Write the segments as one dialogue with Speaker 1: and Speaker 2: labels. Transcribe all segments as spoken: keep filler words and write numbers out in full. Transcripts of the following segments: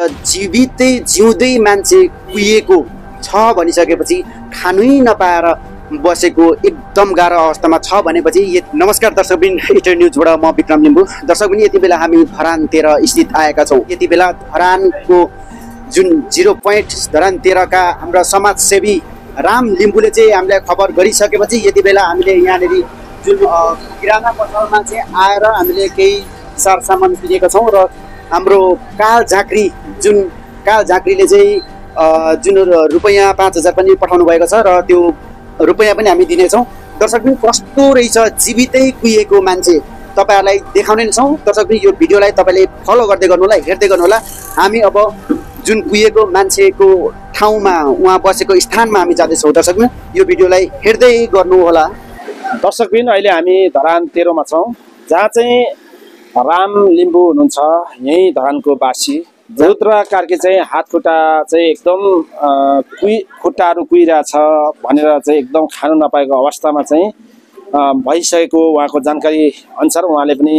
Speaker 1: जीवितै जिउँदै मान्छे कुहिएको छ भनिसकेपछि खानै नपाएर बसेको एकदम गाह्रो अवस्थामा छ भनेपछि नमस्कार दर्शकबिन इटर न्युजबाट म विक्रम लिम्बू। दर्शकबिन यति बेला हामी धरान तेह्र स्थित आएका छौँ। यति बेला धरानको जुन जिरो पोइन्ट धरान तेह्रका हाम्रा समाजसेवी राम लिम्बूले चाहिँ हामीलाई खबर गरिसकेपछि यति बेला हामीले यहाँनिर जुन किराना पसलमा चाहिँ आएर हामीले केही सरसामान किनेका छौँ र हाम्रो काल झाँक्री जुन काल झाँक्रीले चाहिँ जुन रुपैयाँ पाँच हजार पनि पठाउनु भएको छ र त्यो रुपैयाँ पनि हामी दिनेछौँ। दर्शकबिन कस्तो रहेछ जीवितै कुहिएको मान्छे तपाईँहरूलाई देखाउने नै छौँ। दर्शकबिन यो भिडियोलाई तपाईँले फलो गर्दै गर्नु होला, हेर्दै गर्नु होला। हामी अब जुन कुहिएको मान्छेको ठाउँमा उहाँ बसेको स्थानमा हामी जाँदैछौँ। दर्शकबिन यो भिडियोलाई हेर्दै गर्नु होला।
Speaker 2: दर्शकबिन अहिले हामी धरान तेह्रमा छौँ, जहाँ चाहिँ राम लिम्बू हुनुहुन्छ, यहीँ धरानको वासी। बहुत र कार्की चाहिँ हात खुट्टा चाहिँ एकदम कुहि खुट्टाहरू कुहिरहेछ भनेर चाहिँ एकदम खानु नपाएको अवस्थामा चाहिँ भइसकेको उहाँको जानकारी अनुसार उहाँले पनि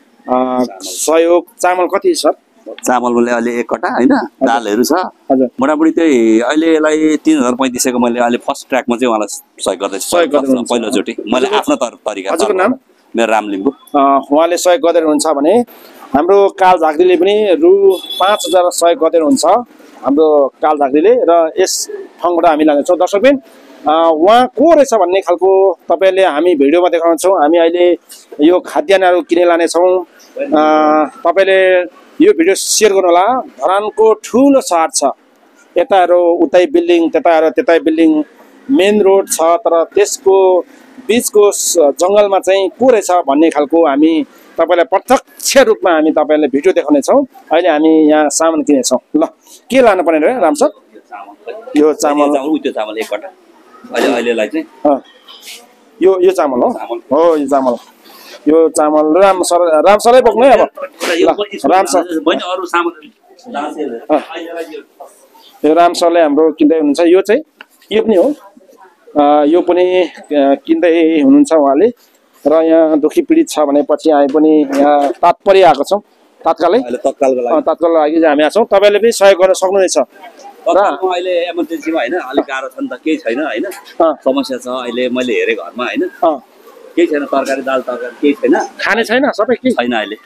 Speaker 2: सहयोग चामल कति सर
Speaker 3: चामल मैले अहिले एक कट्टा होइन, दालहरू छ मोटामोटी त्यही अहिले यसलाई तिन हजार पैँतिस सयको मैले अहिले फर्स्ट ट्र्याकमा चाहिँ उहाँलाई सहयोग गर्दैछु। सहयोग गर्दै पहिलोचोटि मैले आफ्नो तरिका।
Speaker 2: हजुरको नाम?
Speaker 3: मेरो राम लिम्बू।
Speaker 2: उहाँले सहयोग गर्दै हुनुहुन्छ भने हाम्रो काल झाँक्रीले पनि रु पाँच हजार सहयोग गर्दै हुनुहुन्छ हाम्रो काल झाँक्रीले, र यस ठाउँबाट हामी लानेछौँ। दर्शकबिन उहाँ को रहेछ भन्ने खालको तपाईँले हामी भिडियोमा देखाउनेछौँ। हामी अहिले यो खाद्यान्नहरू किने लानेछौँ। तपाईँले यो भिडियो सेयर गर्नु होला। धरानको ठुलो सहर छ, यताहरू उतै बिल्डिङ, त्यताहरू त्यतै बिल्डिङ, मेन रोड छ, तर त्यसको बिचको जङ्गलमा चाहिँ को रहेछ भन्ने खालको हामी तपाईँलाई प्रत्यक्ष रूपमा हामी तपाईँलाई भिडियो देखाउनेछौँ। अहिले हामी यहाँ सामान किनेछौँ। ल के लानुपर्ने रह्यो राम सर? यो चामल
Speaker 3: त्यो चामल एक कट्टा अहिले अहिलेलाई चाहिँ
Speaker 2: यो यो चामल हो हो यो चामल यो चामल राम सर राम सरै बोक्नु है। अब राम सर यो राम सरले हाम्रो किन्दै हुनुहुन्छ। यो चाहिँ यो पनि हो, यो पनि किन्दै हुनुहुन्छ उहाँले। र यहाँ दुखी पीडित छ भनेपछि हामी पनि यहाँ तात्पर्य आएको छौँ, तत्कालै तत्कालको लागि तत्कालको लागि चाहिँ हामी आएको छौँ। तपाईँले पनि सहयोग गर्न सक्नुहुनेछ।
Speaker 3: र अहिले एमर्जेन्सीमा होइन, अलिक गाह्रो छ नि त, केही छैन होइन, समस्या छ अहिले मैले हेरेँ घरमा होइन, केही छैन, तरकारी दाल तरकारी केही छैन,
Speaker 2: खाने छैन, सबै केही छैन।
Speaker 3: अहिले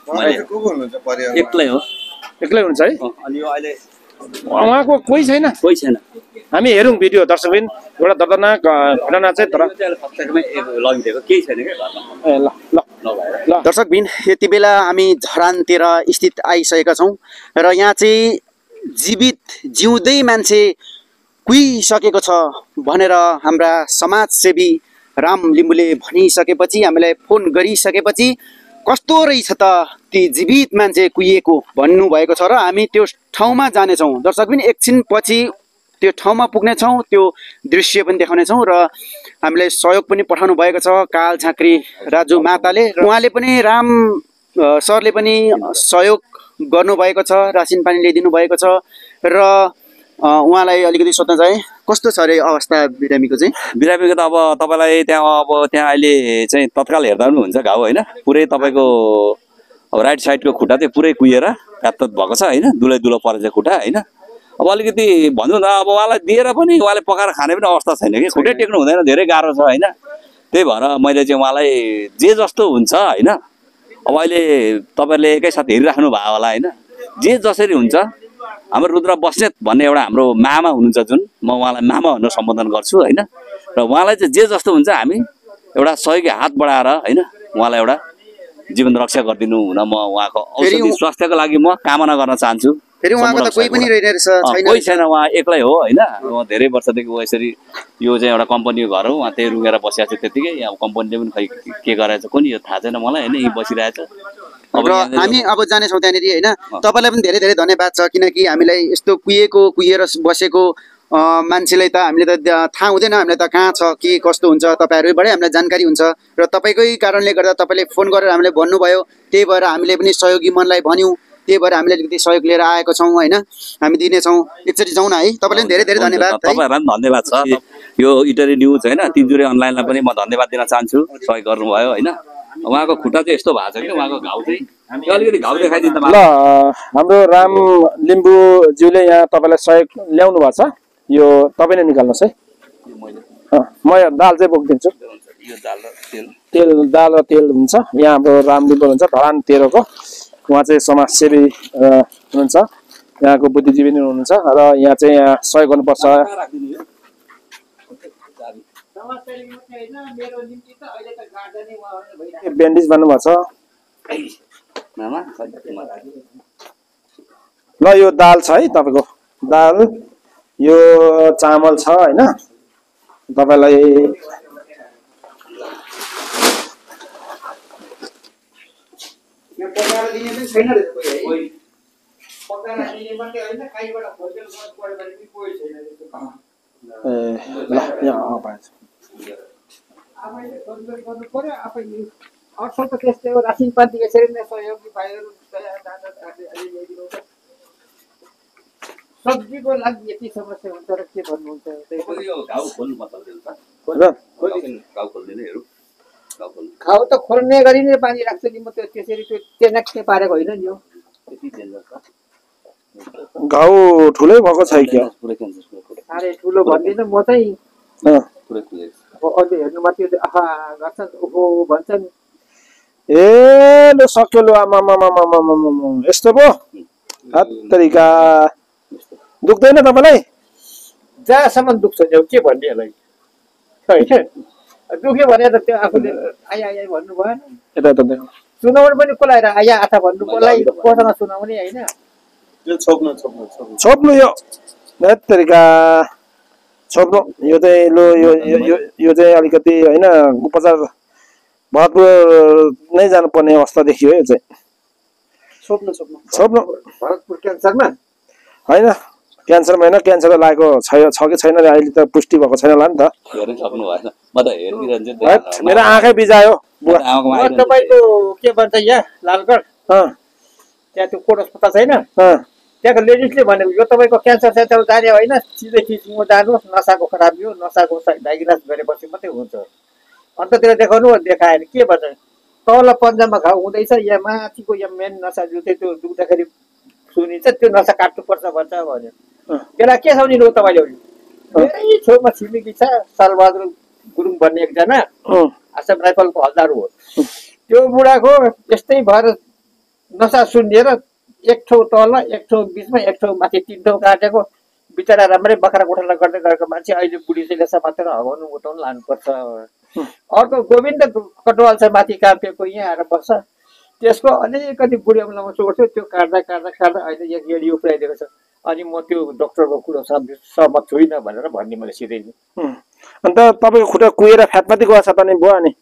Speaker 3: एक्लै हो,
Speaker 2: एक्लै हुनुहुन्छ है?
Speaker 3: अनि यो अहिले
Speaker 2: उहाँको कोही छैन?
Speaker 3: कोही छैन।
Speaker 2: हामी हेरौँ भिडियो दर्शकबिन। एउटा दर्दनाक घटना चाहिँ तर
Speaker 3: लगिदिएको केही छैन क्या घरमा।
Speaker 2: ए ल ल
Speaker 1: ल दर्शकबिन यति बेला हामी धरान तेह्र स्थित आइसकेका छौँ र यहाँ चाहिँ जीवित जिउँदै मान्छे कुहिसकेको छ भनेर हाम्रा समाजसेवी राम लिम्बूले भनिसकेपछि, हामीलाई फोन गरिसकेपछि कस्तो रहेछ त ती जीवित मान्छे कुहिएको भन्नुभएको छ र हामी त्यो ठाउँमा जानेछौँ। दर्शकबिन एकछिनपछि त्यो ठाउँमा पुग्नेछौँ, त्यो दृश्य पनि देखाउनेछौँ र हामीलाई सहयोग पनि पठाउनु भएको छ काल झाँक्री राजु माताले। उहाँले पनि राम सरले पनि सहयोग गर्नुभएको छ, रासिन पानी ल्याइदिनु भएको छ। र उहाँलाई अलिकति सोध्न चाहे कस्तो छ अरे अवस्था बिरामीको चाहिँ?
Speaker 3: बिरामीको त अब तपाईँलाई त्यहाँ अब त्यहाँ अहिले चाहिँ तत्काल हेर्दा पनि हुन्छ घाउ होइन, पुरै तपाईँको अब राइट साइडको खुट्टा चाहिँ पुरै कुहिएर कातत भएको छ होइन, दुलै दुलो परेछ खुट्टा होइन। अब अलिकति भन्नु न, अब उहाँलाई दिएर पनि उहाँले पकाएर खाने पनि अवस्था छैन कि, खुट्टै टेक्नु हुँदैन, धेरै गाह्रो छ होइन। त्यही भएर मैले चाहिँ उहाँलाई जे जस्तो हुन्छ होइन, अब अहिले तपाईँहरूले एकैसाथ हेरिराख्नु भयो होला होइन, जे जसरी हुन्छ। हाम्रो रुद्र बस्नेत भन्ने एउटा हाम्रो मामा हुनुहुन्छ, जुन म उहाँलाई मामा भनेर सम्बोधन गर्छु होइन, र उहाँलाई चाहिँ जे जस्तो हुन्छ हामी एउटा सहयोगी हात बढाएर होइन उहाँलाई एउटा जीवन रक्षा गरिदिनु हुन म उहाँको औषधि स्वास्थ्यको लागि म कामना गर्न चाहन्छु।
Speaker 1: फेरि उहाँको त कोही पनि रहेछ छैन?
Speaker 3: कोही छैन, उहाँ एक्लै हो होइन। धेरै वर्षदेखि ऊ यसरी यो चाहिँ एउटा कम्पनीको घर हो, उहाँ त्यही रुँगेर बसिरहेको छ त्यतिकै। यहाँ कम्पनीले पनि खै के गरेछ कुनि यो थाहा छैन मलाई होइन, यहीँ बसिरहेछ।
Speaker 1: र हामी अब जानेछौँ त्यहाँनिर होइन। तपाईँलाई पनि धेरै धेरै धन्यवाद छ, किनकि हामीलाई यस्तो कुहिएको कुहिएर बसेको मान्छेलाई त हामीले त थाहा हुँदैन, हामीलाई त कहाँ छ के कस्तो हुन्छ, तपाईँहरूबाटै हामीलाई जानकारी हुन्छ। र तपाईँकै कारणले गर्दा तपाईँले फोन गरेर हामीलाई भन्नुभयो, त्यही भएर हामीले पनि सहयोगी मनलाई भन्यौँ, त्यही भएर हामीले अलिकति सहयोग लिएर आएको छौँ होइन। हामी दिनेछौँ, एकचोटि जाउँ न है। तपाईँलाई पनि धेरै धेरै धन्यवाद।
Speaker 3: तपाईँहरूलाई पनि धन्यवाद छ। यो इटरी न्युज होइन, तिनजुरे अनलाइनलाई पनि म धन्यवाद दिन चाहन्छु, सहयोग गर्नुभयो होइन। उहाँको खुट्टा चाहिँ यस्तो भएको छ कि उहाँको घाउ चाहिँ त्यो अलिकति घाउ देखाइदिनु
Speaker 2: ल हाम्रो राम लिम्बूज्यूले यहाँ तपाईँलाई सहयोग ल्याउनु भएको छ यो तपाईँ नै निकाल्नुहोस् है म दाल चाहिँ बोकिदिन्छु तेल दाल र तेल हुन्छ यहाँ हाम्रो राम लिम्बू हुन्छ धरान तेह्रको उहाँ चाहिँ समाजसेवी हुनुहुन्छ यहाँको बुद्धिजीवी नै हुनुहुन्छ र यहाँ चाहिँ यहाँ सहयोग गर्नुपर्छ ब्यान्डेज भन्नुभएको छ ल यो दाल छ है तपाईँको दाल यो चामल छ होइन तपाईँलाई
Speaker 4: असल त त्यस्तै हो रासिन पाती यसरी नै सहयोगी भाइहरू सब्जीको लागि यति समस्या हुन्छ र के भन्नुहुन्छ घाउ त खोल्ने गरी नै पानी राख्छु नि म त्यो त्यसरी त्यो टेनक्के पारेको होइन नि हो
Speaker 2: घाउ ठुलै भएको छ क्या
Speaker 4: साह्रै ठुलो भन्दिनँ म चाहिँ अब अझै हेर्नुमा त्यो आहा गर्छन् ओहो भन्छन्
Speaker 2: ए ल सक्यो लु आमामामामामामा यस्तो पो तरिका दुख्दैन तपाईँलाई
Speaker 4: जहाँसम्म दुख्छ नि के भन्ने यसलाई होइन दुख्यो भने त त्यो आफूले आया आया भन्नु भएन
Speaker 2: यता यता देखाउँ
Speaker 4: सुनाउनु पनि कसलाई आया आथा भन्नु कसलाई कोसँग सुनाउने होइन
Speaker 2: छोप्नु छोप्नु छोप्नु यो तरिका छोप्नु यो चाहिँ लु यो यो चाहिँ अलिकति होइन उपचार भरतपुर नै जानुपर्ने अवस्था देखियो यो चाहिँ
Speaker 4: छोप्नु छोप्नु
Speaker 2: छोप्नु
Speaker 4: भरतपुर क्यान्सरमा
Speaker 2: होइन क्यान्सरमा होइन क्यान्सर लागेको छ छ कि छैन अहिले त पुष्टि भएको छैन होला नि त मेरो आँखै बिजायो
Speaker 4: तपाईँको के भन्छ यहाँ लालगढ त्यहाँ त्यो कोट अस्पताल छैन त्यहाँको लेडिजले भनेको यो तपाईँको क्यान्सर सेन्टर जाने होइन सिधै टिचिङमा जानुहोस् नसाको खराबी हो नसाको डायग्नोस गरेपछि मात्रै हुन्छ अन्ततिर देखाउनु देखाएर के भन्छ तल पन्जामा घाउ हुँदैछ यहाँ माथिको यहाँ मेन नसा जो चाहिँ त्यो दुख्दाखेरि सुनिन्छ त्यो नसा काट्नुपर्छ भन्छ भन्यो त्यसलाई के सम्झिनु हो तपाईँले मेरै छेउमा छिमेकी छ सालबहादुर गुरुङ भन्ने एकजना आसाम राइफलको हल्दार हो त्यो बुढाको यस्तै भएर नसा सुनिएर एक ठाउँ तल एक ठाउँ बिचमा एक ठाउँ माथि तिन ठाउँ काटेको बिचरा राम्रै बखरा कोठाला गर्दै गरेको मान्छे अहिले बुढीले समातेर हगाउनु उठाउनु लानुपर्छ अर्को गोविन्द कटवाल छ माथि काम्पेको यहाँ आएर बस्छ त्यसको अलिकति बुढी औँलामा चोट थियो त्यो काट्दा काट्दा काट्दा अहिले एक एडी उफ्राइदिएको छ अनि म त्यो डक्टरको कुरो सहमत छुइनँ भनेर भन्ने मैले सिधै
Speaker 2: अन्त तपाईँको खुट्टा कुहेर फ्याटमाथि गएको छ त नि बुवा नि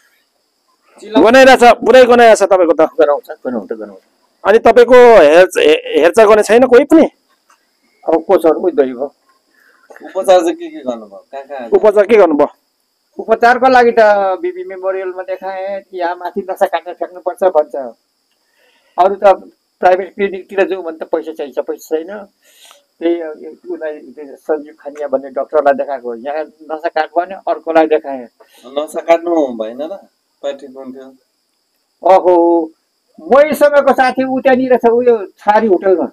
Speaker 2: गनाइरहेछ पुरै गनाइरहेछ तपाईँको त
Speaker 4: गनाउँछ गनाउँछ गनाउँछ
Speaker 2: अनि तपाईँको हेर हेरचाह गर्ने छैन कोही पनि
Speaker 4: अब कोचहरू उही दैको
Speaker 5: उपचार चाहिँ के के गर्नुभयो कहाँ कहाँ
Speaker 2: उपचार के गर्नुभयो
Speaker 4: उपचारको लागि त बिबी मेमोरियलमा देखाएँ यहाँ माथि नसा काटेर फ्याँक्नुपर्छ भन्छ अरू त प्राइभेट क्लिनिकतिर जाउँ भने त पैसा चाहिन्छ पैसा छैन त्यही उसलाई सञ्जीव खानिया भन्ने डक्टरलाई देखाएको यहाँ नसा काट्यो भने अर्कोलाई देखाएँ
Speaker 5: नसा काट्नु भएन र पार्टीको हुन्थ्यो
Speaker 4: अहो मैसँगको साथी ऊ त्यहाँनिर छ उयो छारी होटलमा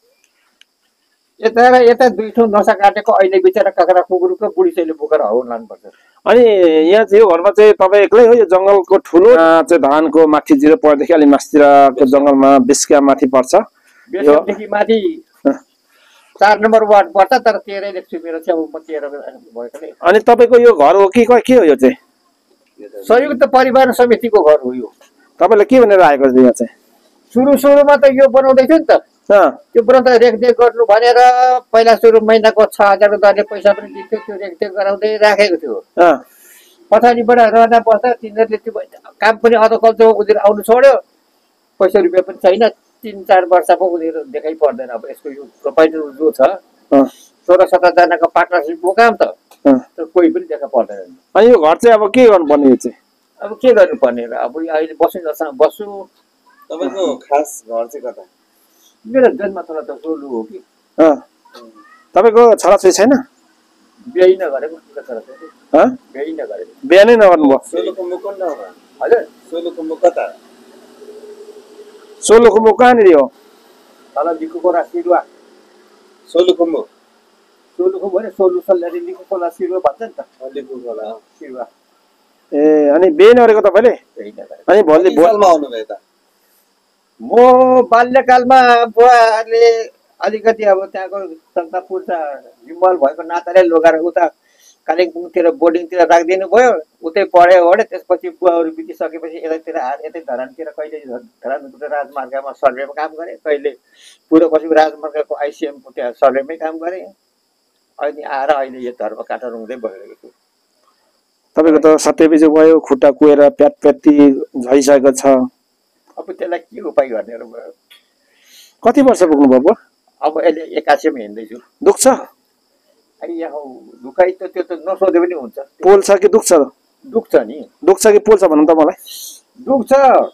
Speaker 4: यता र यता दुई ठाउँ नसा काटेको अहिले बिचरा काँक्रा कुकुरको बुढी चाहिँ बोकेर हाउ लानुपर्छ
Speaker 2: अनि यहाँ चाहिँ यो घरमा चाहिँ तपाईँ एक्लै हो यो जङ्गलको ठुलो चाहिँ धानको माथि जिरो पर्देखि अलि मास्तिरको जङ्गलमा बिस्का माथि पर्छ
Speaker 4: बेसदेखि माथि चार नम्बर वार्ड पर्छ तर तेह्रै देख्छु मेरो चाहिँ अब म तेह्र भएकोले
Speaker 2: अनि तपाईँको यो घर हो कि के हो यो चाहिँ
Speaker 4: संयुक्त परिवार समितिको घर हो यो
Speaker 2: तपाईँले के भनेर आएको छ यहाँ चाहिँ
Speaker 4: सुरु सुरुमा त यो बनाउँदै थियो नि त त्यो बनाउँदा रेखदेख गर्नु भनेर पहिला सुरु महिनाको छ हजारको दरले पैसा पनि दिन्थ्यो त्यो रेखदेख गराउँदै राखेको थियो पछाडिबाट रहना बस्दा तिनीहरूले त्यो काम पनि अधकल्चो उनीहरू आउनु छोड्यो पैसा रुपियाँ पनि छैन तिन चार वर्षको उनीहरू देखाइ पर्दैन अब यसको यो प्रोपाइटर जो छ सोह्र सत्रजनाको पार्टनरसिपको काम त कोही पनि देखा पर्दैन
Speaker 2: अनि यो घर चाहिँ अब के गर्नुपर्ने यो चाहिँ
Speaker 4: अब के गर्नुपर्ने र अब अहिले बस्नु जसँग बस्छु
Speaker 5: तपाईँको खास घर चाहिँ कता
Speaker 4: मेरो जन्मथलो त सोलु हो कि
Speaker 2: तपाईँको छोराछोरी छैन
Speaker 4: बिहे नगरेको छोराछोरी बिहे नगरेको
Speaker 2: बिहे नै नगर्नुभयो
Speaker 5: सोलुको मुकुन्द
Speaker 4: हजुर
Speaker 5: सोलुखुम्बु कता
Speaker 2: सोलुखुम्बु कहाँनिर हो
Speaker 4: तल लिखु खोला सिरुवा
Speaker 5: सोलुखुम्बु
Speaker 4: सोलुखुम्बु भने सोलुसल्लाले लिखु खोला सिरुवा भन्छ नि त
Speaker 5: लिखु खोला
Speaker 4: सिरुवा
Speaker 2: ए अनि बिहे नगरेको तपाईँले अनि भोलि
Speaker 5: कति सालमा आउनुभयो त
Speaker 4: म बाल्यकालमा बुवाले अलिकति अब त्यहाँको सङ्कपुर त जिम्मल भएको नाताले लगेर उता कालिम्पोङतिर बोर्डिङतिर राखिदिनु भयो उतै पढ्यो भने त्यसपछि बुवाहरू बितिसकेपछि यतातिर आएर यतै धरानतिर कहिले धरानतिर राजमार्गमा सर्वेमा काम गरेँ कहिले पुरो पश्चिम राजमार्गको आइसिएमको त्यहाँ सर्वेमै काम गरेँ अहिले आएर अहिले यो धर्म काटा रुँदै भइरहेको छु
Speaker 2: तपाईँको त सत्तैपछि भयो खुट्टा कुहेर प्यात प्याती झैसकेको छ
Speaker 4: अब त्यसलाई के उपाय गर्ने र भयो
Speaker 2: कति वर्ष पुग्नु भयो
Speaker 4: अब अहिले एकासीमा हिँड्दैछु
Speaker 2: दुख्छ
Speaker 4: अहिले हौ दुखाइ त त्यो त नसोधे पनि हुन्छ
Speaker 2: पोल्छ कि दुख्छ
Speaker 4: दुख्छ नि
Speaker 2: दुख्छ कि पोल्छ भन्नु त मलाई
Speaker 4: दुख्छ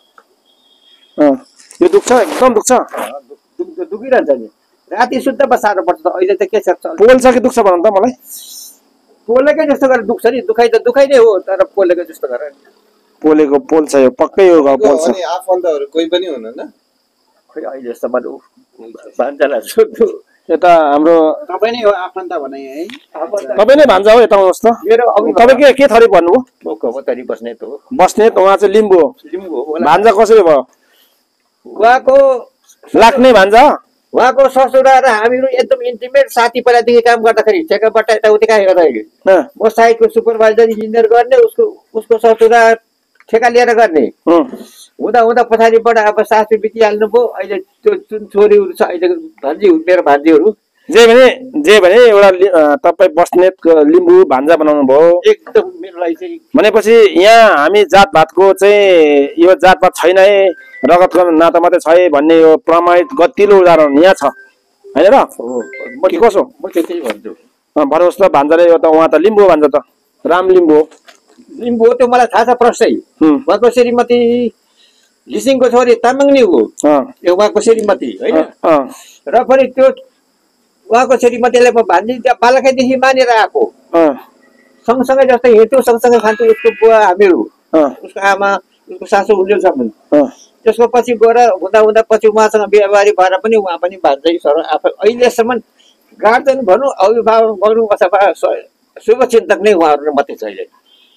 Speaker 2: यो दुख्छ एकदम दुख्छ
Speaker 4: दुख दुखिरहन्छ नि राति सुत्दा साह्रो पर्छ त अहिले त के छ
Speaker 2: पोल्छ कि दुख्छ भन्नु त मलाई
Speaker 4: पोलेकै जस्तो गरेर दुख्छ नि दुखाइ त दुखाइ नै हो तर पोलेको जस्तो गरेर
Speaker 2: पोलेको पोल्छ यो पक्कै हो पोल्छ
Speaker 5: अनि आफन्तहरू कोही पनि हुनुहुन्न
Speaker 4: खोइ अहिलेसम्म भान्जालाई सोध्नु
Speaker 2: यता हाम्रो
Speaker 1: तपाईँ नै हो आफन्त भने है
Speaker 2: तपाईँ नै भान्जा हो यता आउनुहोस् त
Speaker 4: मेरो
Speaker 2: तपाईँ के के थरी भन्नुभयो
Speaker 4: म कबतरी बस्ने त हो
Speaker 2: बस्ने त उहाँ चाहिँ लिम्बू हो
Speaker 4: लिम्बू हो
Speaker 2: भान्जा कसरी भयो
Speaker 4: उहाँको
Speaker 2: लाग्ने भान्जा
Speaker 4: उहाँको ससुरा र हामीहरू एकदम इन्टिमेट साथी पहिलादेखि काम गर्दाखेरि ठेकाबाट यताउति कहाँ हेर्दाखेरि म साइडको सुपरभाइजर इन्जिनियर गर्ने उसको उसको ससुरा ठेका लिएर गर्ने हुँदा हुँदा पछाडिबाट अब सासू बितिहाल्नु भयो अहिले त्यो जुन छोरीहरू छ अहिले भान्जी मेरो भान्जीहरू
Speaker 2: जे भने जे भने एउटा तपाईँ बस्नेत लिम्बू भान्जा बनाउनु भयो
Speaker 4: एकदम मेरो लागि चाहिँ
Speaker 2: भनेपछि यहाँ हामी जातभातको चाहिँ यो जातभात छैन है रगतको नाता मात्रै छ है भन्ने यो प्रमाणित गतिलो उदाहरण यहाँ छ होइन र के कसो
Speaker 4: म त्यही भन्छु
Speaker 2: भन्नुहोस् त भान्जाले यो त उहाँ त लिम्बू भान्जा त राम लिम्बू हो
Speaker 4: लिम्बू हो त्यो मलाई थाहा छ प्रश्नै उहाँको श्रीमती घिसिङको छोरी तामाङ नि हो त्यो उहाँको श्रीमती होइन र पनि त्यो उहाँको श्रीमतीलाई म भान्जी बालकैदेखि मानेर आएको सँगसँगै जस्तै हिँड्थ्यो सँगसँगै खान्थ्यो उसको बुवा हामीहरू उसको आमा उसको सासू उन्जेलसम्म त्यसको पछि गएर हुँदा हुँदा पछि उहाँसँग बिहेबारी भएर पनि उहाँ पनि भान्जै सर आफै अहिलेसम्म गार्जेन भनौँ अभिभावक भनौँ अथवा शुभचिन्तक नै उहाँहरू मात्रै छ अहिले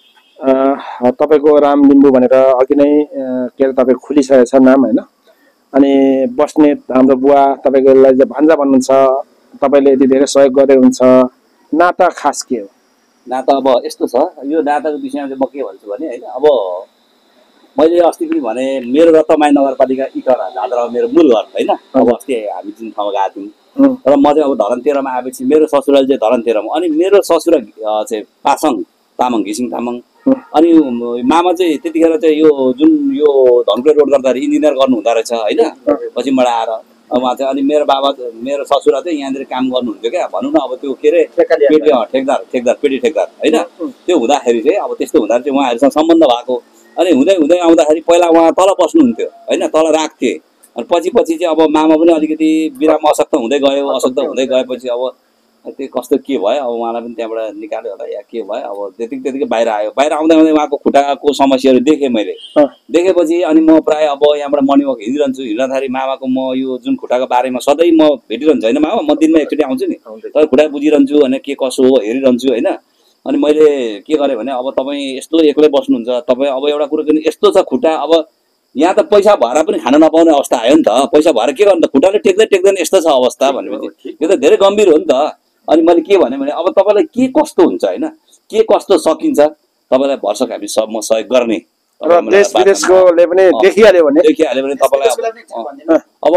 Speaker 2: तपाईँको राम लिम्बू भनेर अघि नै के अरे तपाईँ खुलिसकेको छ नाम होइन अनि बस्ने हाम्रो बुवा तपाईँकोलाई चाहिँ भान्जा भन्नुहुन्छ तपाईँले यति धेरै सहयोग गर्दै हुन्छ नाता खास के हो
Speaker 3: नाता अब यस्तो छ यो नाताको विषयमा चाहिँ म के भन्छु भने होइन अब मैले अस्ति पनि भने मेरो रत्तमाई नगरपालिका इटरा झाद्रामा मेरो मूल घर होइन अब अस्ति हामी जुन ठाउँमा गएको थियौँ र म चाहिँ अब धरान तेह्रमा आएपछि मेरो ससुराल चाहिँ धरान तेह्रमा अनि मेरो ससुरा चाहिँ पासाङ तामाङ घिसिङ तामाङ अनि मामा चाहिँ त्यतिखेर चाहिँ यो जुन यो धनकुटे रोड गर्दाखेरि इन्जिनियर गर्नु हुँदो रहेछ होइन पश्चिमबाट आएर उहाँ चाहिँ अनि मेरो बाबा मेरो ससुरा चाहिँ यहाँनिर काम गर्नुहुन्थ्यो क्या भनौँ न अब त्यो के अरे पेटी ठेकदार ठेकदार पेटी ठेकदार होइन त्यो हुँदाखेरि चाहिँ अब त्यस्तो हुँदाखेरि चाहिँ उहाँहरूसँग सम्बन्ध भएको अनि हुँदै हुँदै आउँदाखेरि पहिला उहाँ तल बस्नुहुन्थ्यो होइन तल राख्थे अनि पछि पछि चाहिँ अब मामा पनि अलिकति बिराम अशक्त हुँदै गयो अशक्त हुँदै गएपछि अब त्यो कस्तो के भयो अब उहाँलाई पनि त्यहाँबाट निकाल्यो होला या के भयो अब त्यतिकै त्यतिकै बाहिर आयो बाहिर आउँदै आउँदै उहाँको खुट्टाको समस्याहरू देखेँ मैले देखेपछि अनि म प्रायः अब यहाँबाट मर्निङ वक हिँडिरहन्छु हिँड्दाखेरि मामाको म यो जुन खुट्टाको बारेमा सधैँ म भेटिरहन्छु होइन मामा म दिनमा एकचोटि आउँछु नि तर खुट्टा बुझिरहन्छु होइन के कसो हो हेरिरहन्छु होइन अनि मैले के गरेँ भने अब तपाईँ यस्तो एक्लै बस्नुहुन्छ तपाईँ अब एउटा कुरो चाहिँ यस्तो छ खुट्टा अब यहाँ त पैसा भएर पनि खान नपाउने अवस्था आयो नि त पैसा भएर के गर्नु त खुट्टाले टेक्दै टेक्दैन यस्तो छ अवस्था भनेपछि यो त धेरै गम्भीर हो नि त अनि मैले के भने भने अब तपाईँलाई के कस्तो हुन्छ होइन के कस्तो सकिन्छ तपाईँलाई भरसक हामी सब म सहयोग गर्ने
Speaker 2: र देश विदेशकोले पनि देखिहाल्यो भने
Speaker 3: देखिहाल्यो भने तपाईँलाई अब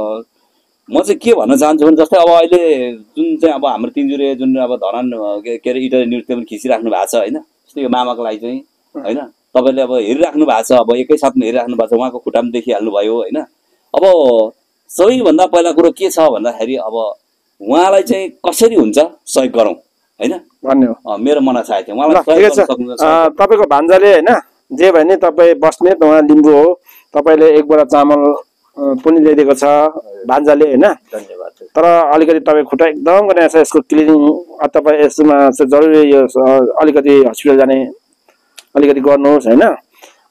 Speaker 3: म चाहिँ के भन्न चाहन्छु भने जस्तै अब अहिले जुन चाहिँ अब हाम्रो तिनजुरे जुन अब धरान के अरे इटरी नृत्य पनि खिचिराख्नु भएको छ होइन जस्तै यो मामाको लागि चाहिँ होइन तपाईँले अब हेरिराख्नु भएको छ अब एकैसाथमा हेरिराख्नु भएको छ उहाँको खुट्टा पनि देखिहाल्नु भयो होइन अब सबैभन्दा पहिला कुरो के छ भन्दाखेरि अब उहाँलाई चाहिँ कसरी हुन्छ सहयोग गरौँ होइन
Speaker 2: भन्ने हो
Speaker 3: मेरो मनमा चाहेको थियो उहाँलाई
Speaker 2: तपाईँको भान्जाले होइन जे भयो नि तपाईँ बस्ने उहाँ लिम्बू हो तपाईँले एक बोरा चामल पनि ल्याइदिएको छ भान्जाले होइन तर अलिकति तपाईँ खुट्टा एकदम गर्ने छ यसको क्लिनिङ तपाईँ यसमा चाहिँ जरुरी यो अलिकति हस्पिटल जाने अलिकति गर्नुहोस् होइन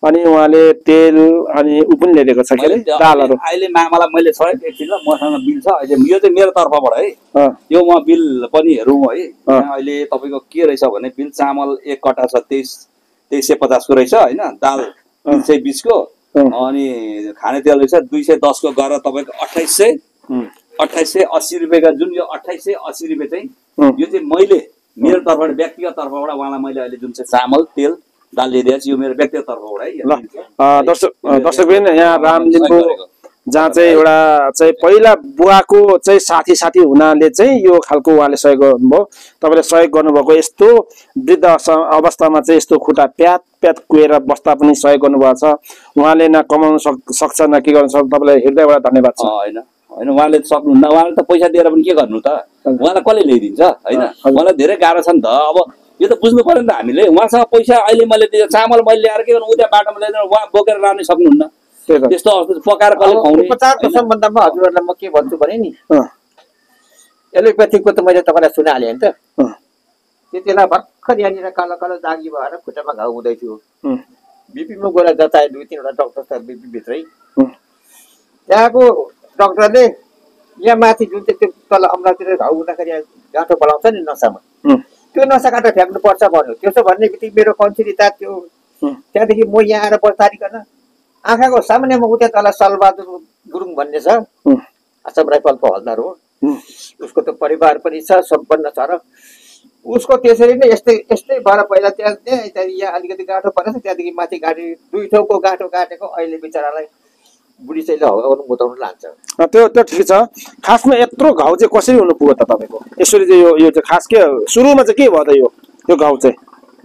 Speaker 2: अनि उहाँले तेल अनि ऊ पनि ल्याइदिएको छ के अरे दालहरू।
Speaker 3: अहिले मामालाई मैले सबै एकछिन ल मसँग बिल छ अहिले यो चाहिँ मेरो तर्फबाट है
Speaker 2: अँ
Speaker 3: यो म बिल पनि हेरौँ है यहाँ अहिले तपाईँको के रहेछ भने बिल चामल एक कट्टा छ तेइस तेइस सय पचासको रहेछ होइन दाल तिन सय बिसको अनि खाने तेल रहेछ दुई सय दसको गरेर तपाईँको अठाइस सय अठाइस सय अस्सी रुपियाँको जुन यो अठाइस सय अस्सी रुपियाँ चाहिँ यो चाहिँ मैले मेरो तर्फबाट व्यक्तिगत तर्फबाट उहाँलाई मैले अहिले जुन चाहिँ चामल तेल दाल ल्याइदिएको छु यो मेरो व्यक्तिगत तर्फबाट है
Speaker 2: ल दर्शक दर्शकबिन यहाँ राम लिम्बू जहाँ चाहिँ एउटा चाहिँ पहिला बुवाको चाहिँ साथी साथी हुनाले चाहिँ यो खालको उहाँले सहयोग गर्नुभयो। तपाईँले सहयोग गर्नुभएको यस्तो वृद्ध अवस्थामा चाहिँ यस्तो खुट्टा प्यात प्यात कुहेर बस्दा पनि सहयोग गर्नुभएको छ। उहाँले न कमाउन सक् सक्छ न के गर्न सक्छ। तपाईँलाई हृदयबाट धन्यवाद छ।
Speaker 3: होइन होइन उहाँले सक्नुहुन्न उहाँले त पैसा दिएर पनि के गर्नु त उहाँलाई कसले ल्याइदिन्छ होइन उहाँलाई धेरै गाह्रो छ नि त। अब यो त बुझ्नु पर्यो नि त हामीले उहाँसँग पैसा अहिले मैले दिएको चामल मैले ल्याएर के गर्नु उता बाटोमा ल्याइदिनु उहाँ बोकेर लानै सक्नुहुन्न त्यस्तो अवस्था पकाएर कसले खुवाउने।
Speaker 4: उपचारको सम्बन्धमा हजुरहरूलाई म के भन्छु भने नि एलोपेथीको त मैले तपाईँलाई सुनाइहालेँ नि त त्यति बेला भर्खर यहाँनिर कालो कालो दागी भएर खुट्टामा घाउ हुँदै थियो बिपीमा गएर जताए दुई तिनवटा डक्टर छ बिपीभित्रै त्यहाँको डक्टरले यहाँ माथि जुन चाहिँ त्यो तल अम्लातिर घाउ हुँदाखेरि गाँठो बढाउँछ नि नसामा त्यो नसा काँटो फ्याँक्नुपर्छ भन्यो। त्यसो भन्ने बित्तिकै मेरो कन्सिरी तात्यो त्यहाँदेखि म यहाँ आएर बस्तारिकन आँखाको सामान्यमा उता तल सलबहादुर गुरुङ भन्ने छ असम राइफलको हलदार हो उसको त परिवार पनि छ सम्पन्न छ र उसको त्यसरी नै यस्तै यस्तै भएर पहिला त्यहाँ त्यहाँ यहाँ अलिकति गाँठो परेछ त्यहाँदेखि माथि गाडी दुई ठाउँको गाँठो काटेको अहिले बिचरालाई बुढी चाहिँ लगाउनु मुताउनु लान्छ।
Speaker 2: त्यो त्यो ठिक छ। खासमा यत्रो घाउ चाहिँ कसरी हुनु पुग्यो त तपाईँको यसरी चाहिँ यो यो चाहिँ खास के सुरुमा चाहिँ के भयो त यो यो घाउ चाहिँ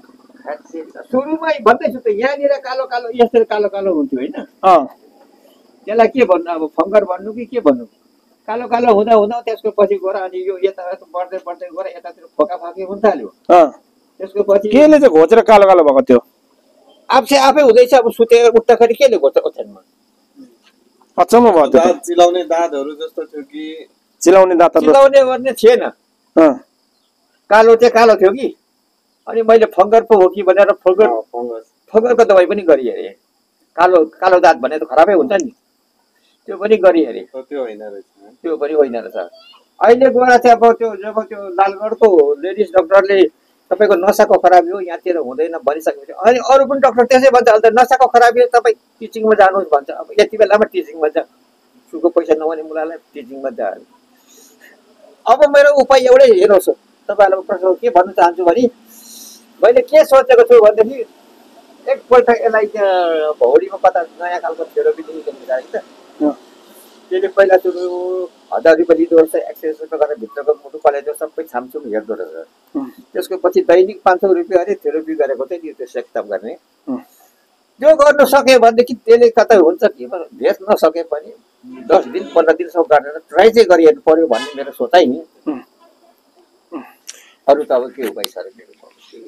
Speaker 4: सुरुमै भन्दैछु त यहाँनिर कालो कालो यसरी कालो कालो हुन्थ्यो होइन
Speaker 2: अँ
Speaker 4: त्यसलाई के भन्नु अब फङ्गर भन्नु कि के भन्नु कालो कालो हुँदा हुँदा त्यसको पछि गएर अनि यो यता बढ्दै बढ्दै गएर यतातिर फोका फाकी हुन थाल्यो त्यसको पछि
Speaker 2: केले चाहिँ घोचेर कालो कालो भएको थियो
Speaker 4: आफै आफै हुँदैछ। अब सुतेर उठ्दाखेरि केले घोच्छ ओछ्यानमा
Speaker 2: अचम्म भयो त्यो
Speaker 5: चिलाउने दाँतहरू जस्तो थियो कि
Speaker 2: चिलाउने दाँत
Speaker 4: चिलाउने गर्ने थिएन कालो चाहिँ कालो थियो कि अनि मैले फङ्गर पो हो कि भनेर फङ्गर फङ्गरको दबाई पनि गरिहेरेँ। कालो कालो दाँत भने त खराबै हुन्छ नि त्यो पनि गरिहेरेँ
Speaker 5: त्यो होइन रहेछ
Speaker 4: त्यो पनि होइन रहेछ। अहिले गएर चाहिँ अब त्यो जब त्यो लालगढको लेडिज डक्टरले तपाईँको नसाको खराबी हो यहाँतिर हुँदैन भनिसकेपछि अनि अरू पनि डक्टर त्यसै भन्छ अहिले त नसाको खराबी हो तपाईँ टिचिङमा जानुहोस् भन्छ। अब यति बेलामा टिचिङमा जा सुको पैसा नहुने मुलालाई टिचिङमा जा। अब मेरो उपाय एउटै हेर्नुहोस् तपाईँहरूलाई प्रश्न के भन्न चाहन्छु भने मैले के सोचेको छु भनेदेखि एकपल्ट यसलाई भौडीमा कता नयाँ खालको थेरोपी दिनु मिलाएको त त्यसले पहिला सुरु हजार रुपियाँ लिँदो रहेछ एक्सर्साइज रुपियाँ गरेर भित्रको मुटु कलेजो सबै छामछुम हेर्दो रहेछ। त्यसको पछि दैनिक पाँच सौ रुपियाँ अरे थेरोपी गरेको चाहिँ त्यो चेकअप गर्ने त्यो गर्नु सक्यो भनेदेखि त्यसले कतै हुन्छ कि भेट नसके पनि दस दिन पन्ध्र दिनसम्म गरेर ट्राई चाहिँ गरिहेर्नु पर्यो भन्ने मेरो सोचाइ नि। अरू त अब के उपाय छ र मेरो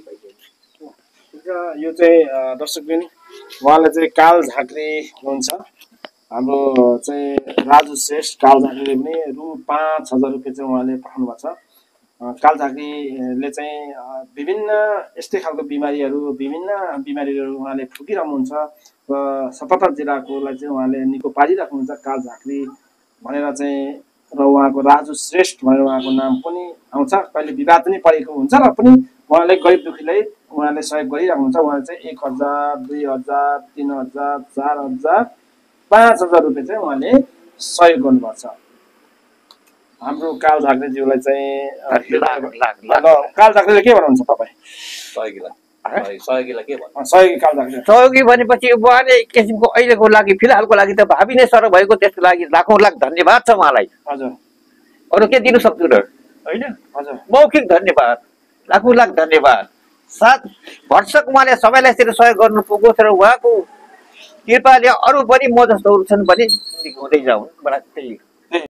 Speaker 2: यो चाहिँ दर्शकबिन उहाँले चाहिँ काल झाँक्री हुनुहुन्छ हाम्रो चाहिँ राजु श्रेष्ठ काल झाँक्रीले पनि रु पाँच हजार रुपियाँ चाहिँ उहाँले पठाउनु भएको छ। काल झाँक्रीले चाहिँ विभिन्न यस्तै खालको बिमारीहरू विभिन्न बिमारीहरू उहाँले फुकिरहनुहुन्छ र सतहत्तर जिल्लाकोलाई चाहिँ उहाँले निको पारिराख्नुहुन्छ काल झाँक्री भनेर चाहिँ र उहाँको राजु श्रेष्ठ भनेर उहाँको नाम पनि आउँछ। कहिले विवाद पनि परेको हुन्छ र पनि उहाँले गरिब दुखीलाई उहाँले सहयोग गरिराख्नुहुन्छ। उहाँले चाहिँ एक हजार दुई हजार तिन हजार चार हजार पाँच हजार रुपियाँ चाहिँ उहाँले सहयोग गर्नुभएको छ। हाम्रो काल झाँक्रीज्यूलाई चाहिँ काल झाँक्रीले के भन्नुहुन्छ तपाईँ
Speaker 3: सहयोगीलाई के भन्नु
Speaker 2: सहयोगी काल झाँक्री
Speaker 4: सहयोगी भनेपछि उहाँले एक किसिमको अहिलेको लागि फिलहालको लागि त भावी नै सर भएको त्यसको लागि लाखौँ लाख धन्यवाद छ उहाँलाई।
Speaker 2: हजुर
Speaker 4: अरू के दिनु सक्छु र होइन
Speaker 2: हजुर
Speaker 4: मौखिक धन्यवाद लाखौँ लाख धन्यवाद साथ भरसक उहाँले सबैलाई यसरी सहयोग गर्नु पुगोस् र उहाँको कृपाले अरू पनि म जस्तोहरू छन् भने हुँदै जाउन् मलाई त्यही